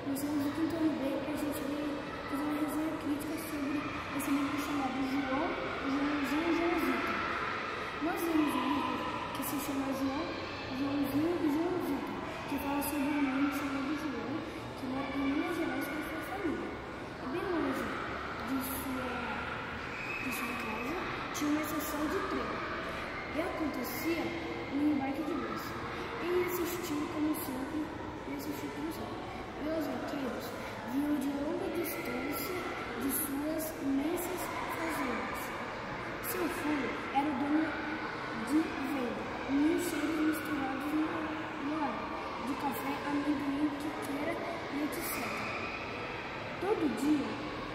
Nós somos o quinto ano B para a gente fazer uma resenha crítica sobre esse livro chamado João, Joãozinho e Joãozito. Nós lemos um livro que se chama João, Joãozinho e Joãozito, que fala sobre um menino chamado João, que mora em Minas Gerais com a sua família. E bem longe de sua casa tinha uma estação de trem. E acontecia um embarque de bus. Ele assistiu como sempre. E os vaqueiros vinham de longa distância de suas imensas fazendas. Seu filho era o dono de venda, mil cheiros misturados no ar, de café, amendoim, quiqueira e etc. Todo dia,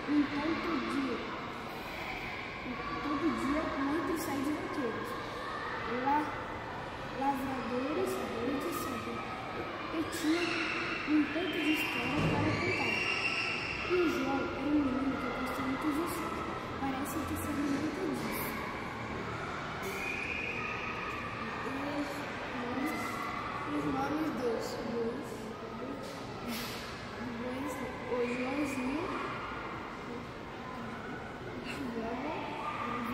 muito sai de vaqueiros, lavradores, etc. Eu tinha um tanto de história para contar. E o João era um menino que eu gostei muito de história. Parece que sabe muito disso. Os nomes dos bois, o Joãozinho,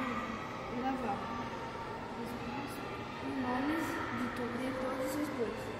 da vaca. Os nomes de todos os bois.